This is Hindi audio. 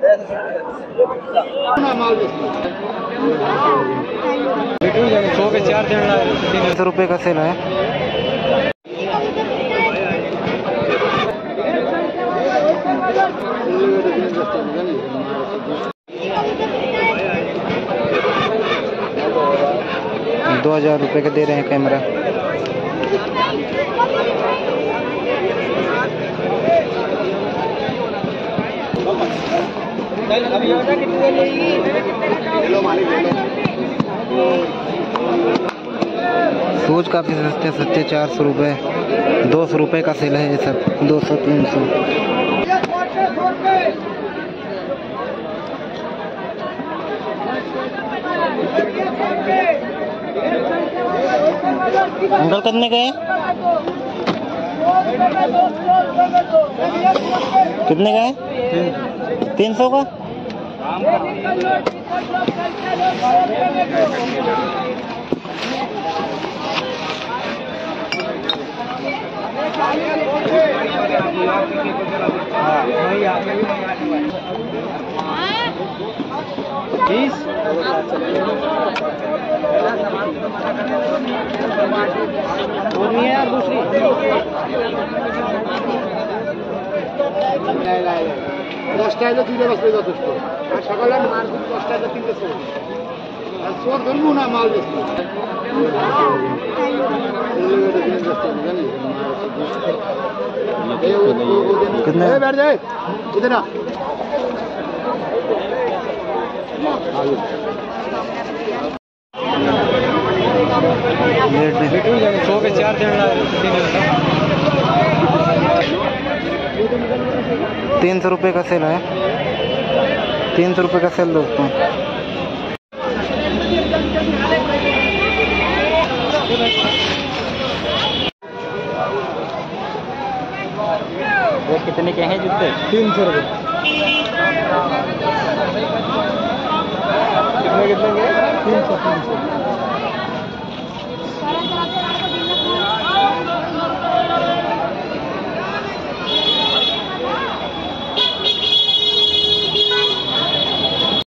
₹300 का सेल है। ₹2000 के दे रहे हैं कैमरा। शूज काफ़ी सस्ते सस्ते ₹400, ₹200 का सेल है ये सब, 200-300। अंकल कितने गए? कितने गए? 300 का। और नहीं है यार दूसरी দশটায় তুলে বসবে যথেষ্ট। আর সকালে মার্কেট 10টায় 3টে শো আর শো ধরবো না মাল বেশি कितने बैठ जाए इधर आ ₹300 का सेल है। ₹300 का सेल दोस्तों। वो कितने के हैं जूते? ₹300। कितने के? 300।